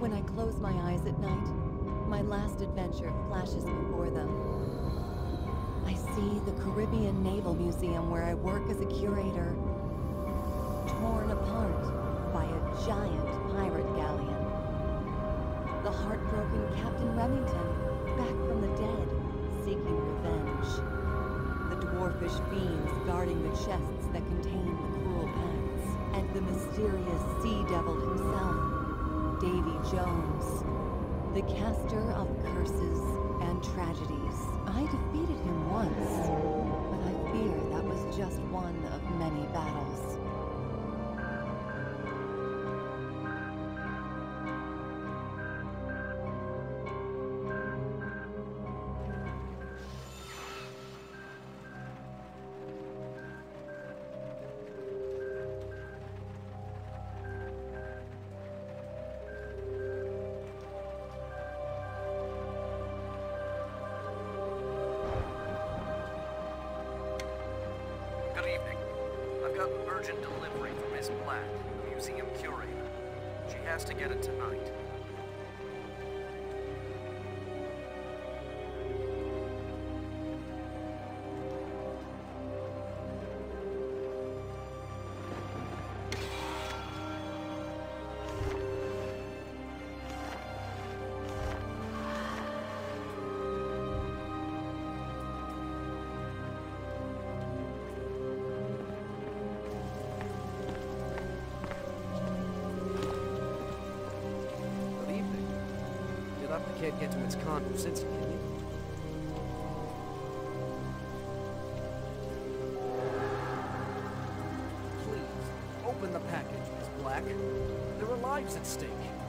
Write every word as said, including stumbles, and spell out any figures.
When I close my eyes at night, my last adventure flashes before them. I see the Caribbean Naval Museum where I work as a curator, torn apart by a giant pirate galleon. The heartbroken Captain Remington, back from the dead, seeking revenge. The dwarfish fiends guarding the chests that contain the cruel pacts. And the mysterious sea devil himself, Davy Jones, the caster of curses and tragedies. I defeated him once, but I fear that was just one of many battles. Good evening. I've got an urgent delivery from Miss Black, the museum curator. She has to get it tonight. Let the kid get to its con since can you? Please, open the package, Miss Black. There are lives at stake.